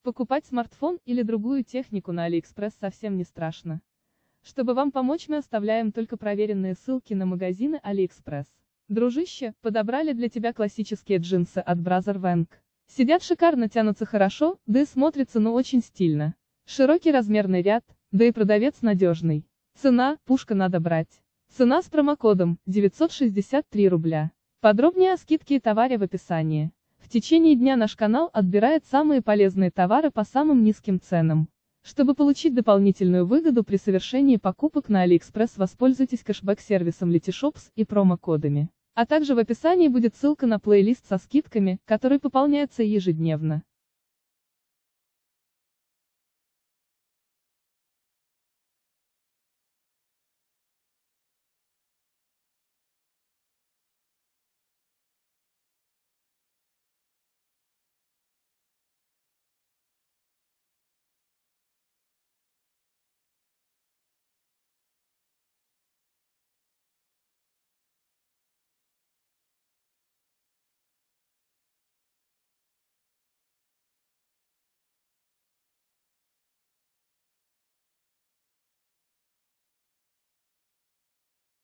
Покупать смартфон или другую технику на AliExpress совсем не страшно. Чтобы вам помочь, мы оставляем только проверенные ссылки на магазины AliExpress. Дружище, подобрали для тебя классические джинсы от Brother Wang. Сидят шикарно, тянутся хорошо, да и смотрятся ну очень стильно. Широкий размерный ряд, да и продавец надежный. Цена, пушка, надо брать. Цена с промокодом 963 рубля. Подробнее о скидке и товаре в описании. В течение дня наш канал отбирает самые полезные товары по самым низким ценам. Чтобы получить дополнительную выгоду при совершении покупок на AliExpress, воспользуйтесь кэшбэк-сервисом Letyshops и промокодами. А также в описании будет ссылка на плейлист со скидками, который пополняется ежедневно.